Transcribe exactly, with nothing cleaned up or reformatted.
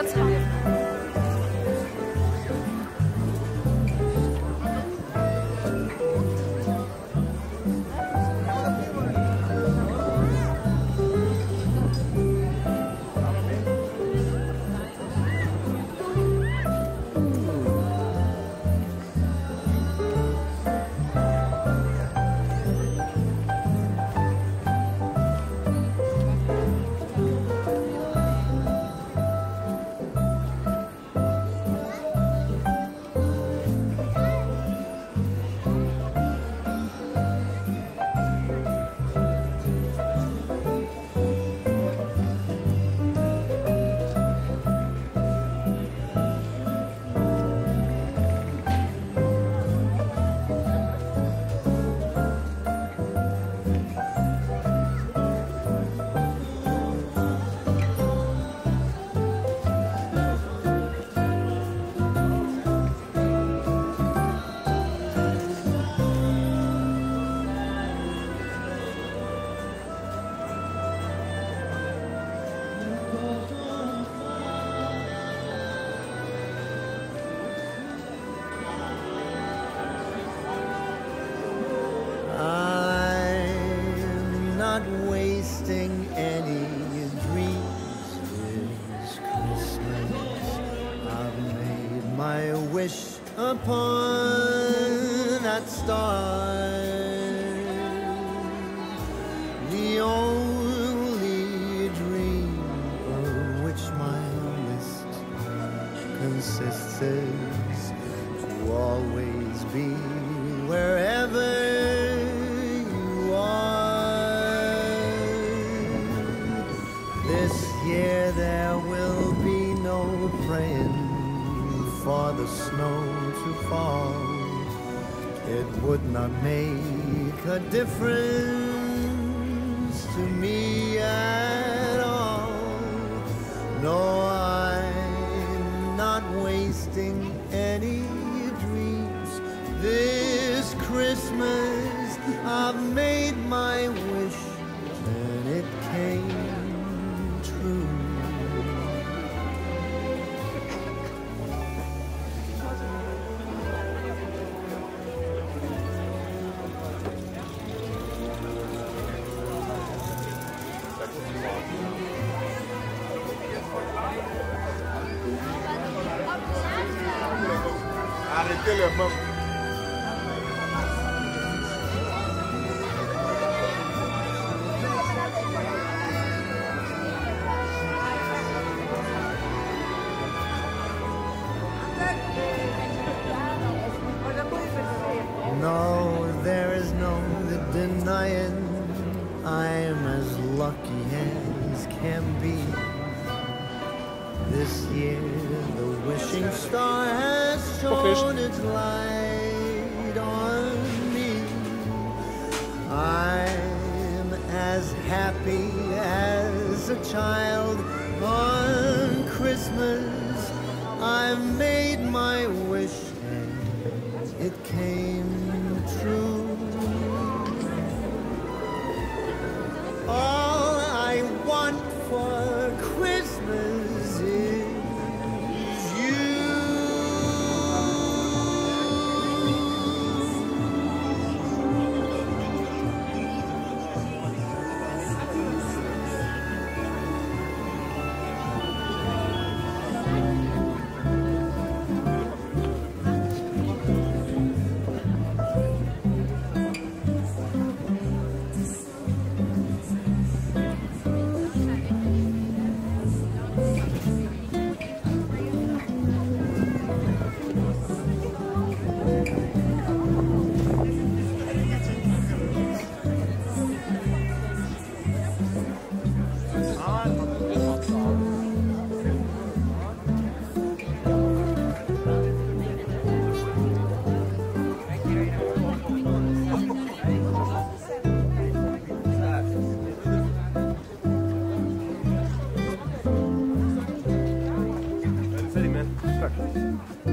Ganz laut. Not wasting any dreams this Christmas. I've made my wish upon that star. The only dream of which my list consists is to always be wherever this year there will be no praying for the snow to fall. It would not make a difference to me at all. No, I'm not wasting any dreams this Christmas. I've made my wish and it came true. Arrêtez le bas. No, there is no denying I'm as lucky as can be. This year the wishing star has shone its light on me. I'm as happy as a child on Christmas. I've made my wish and it came true. All I want for Christmas is you. Salut, man.